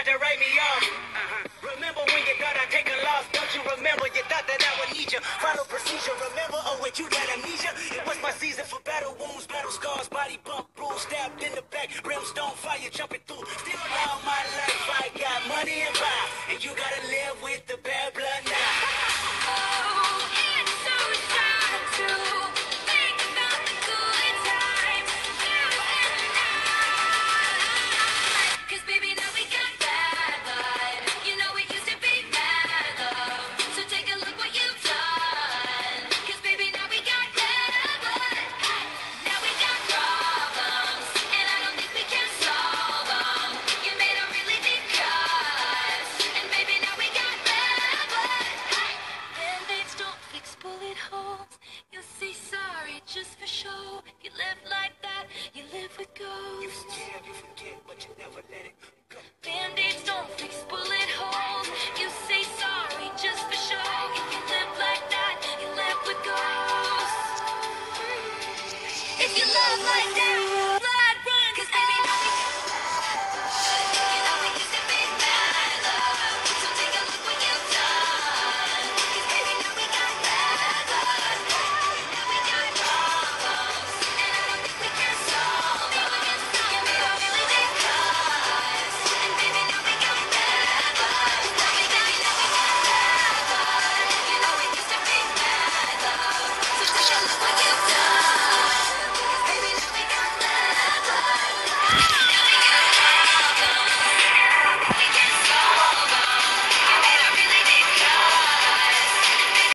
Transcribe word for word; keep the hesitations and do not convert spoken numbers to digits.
to write me off. Uh-huh. Remember when you thought I'd take a loss? Don't you remember? You thought that I would need you. Follow procedure. Remember? Oh, wait, you got amnesia. It was my season for battle wounds, battle scars, body bump, bruise, stabbed in the back, brimstone fire jumping through. Still all my life I got money and power, and you gotta live with the bad blood now. Oh, it's so sad to think about the good times, you and I. 'Cause baby, now we got bad blood. You know it used to be bad love. So take a look what you've done. 'Cause baby, now we got bad blood. Now we got problems, and I don't think we can solve them. You made a really deep cut, and baby, now we got bad blood. Band-aids don't fix bullet holes. You say sorry just for show. You live like that, you live with You ghosts. forgive, you forget, but you never let it go. Band-aids don't fix bullet holes. You say sorry just for show. If you live like that, you live with ghosts. If you love like that.